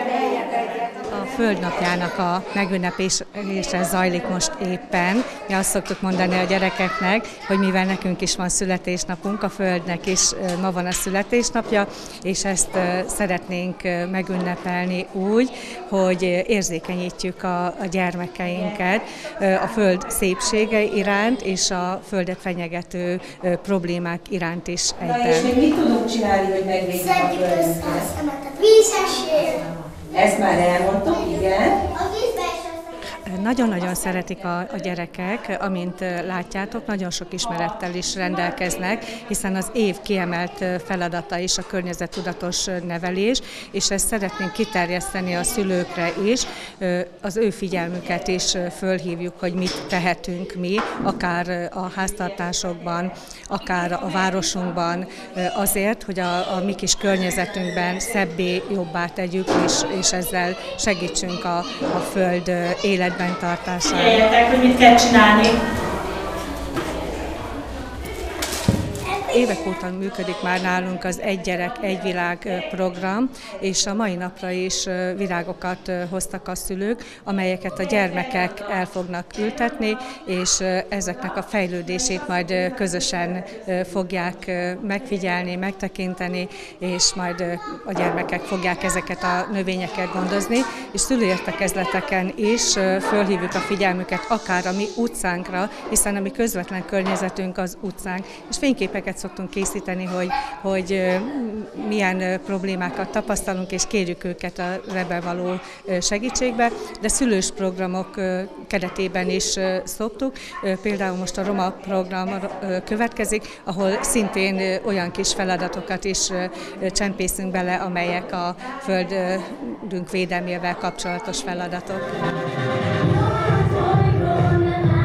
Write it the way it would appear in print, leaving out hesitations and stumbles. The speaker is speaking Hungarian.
A Földnapjának a megünneplése zajlik most éppen. Mi azt szoktuk mondani a gyerekeknek, hogy mivel nekünk is van születésnapunk, a Földnek is ma van a születésnapja, és ezt szeretnénk megünnepelni úgy, hogy érzékenyítjük a gyermekeinket a Föld szépsége iránt, és a Földet fenyegető problémák iránt is egyben. És még mit tudunk csinálni, hogy megvédjük a Földet? Vízessél! Ezt már elmondtuk, igen. Nagyon-nagyon szeretik a gyerekek, amint látjátok, nagyon sok ismerettel is rendelkeznek, hiszen az év kiemelt feladata is a környezettudatos nevelés, és ezt szeretnénk kiterjeszteni a szülőkre is. Az ő figyelmüket is fölhívjuk, hogy mit tehetünk mi, akár a háztartásokban, akár a városunkban, azért, hogy a mi kis környezetünkben szebbé, jobbá tegyük, és ezzel segítsünk a Föld életben tartására. Figyeljetek, hogy mit kell csinálni. Évek óta működik már nálunk az Egy gyerek, egy világ program, és a mai napra is virágokat hoztak a szülők, amelyeket a gyermekek el fognak ültetni, és ezeknek a fejlődését majd közösen fogják megfigyelni, megtekinteni, és majd a gyermekek fogják ezeket a növényeket gondozni, és szülőértekezleteken is fölhívjuk a figyelmüket akár a mi utcánkra, hiszen a mi közvetlen környezetünk az utcánk, és fényképeket szoktunk készíteni, hogy milyen problémákat tapasztalunk, és kérjük őket a ebben való segítségbe, de szülős programok keretében is szoktuk. Például most a Roma program következik, ahol szintén olyan kis feladatokat is csempészünk bele, amelyek a földünk védelmével kapcsolatos feladatok.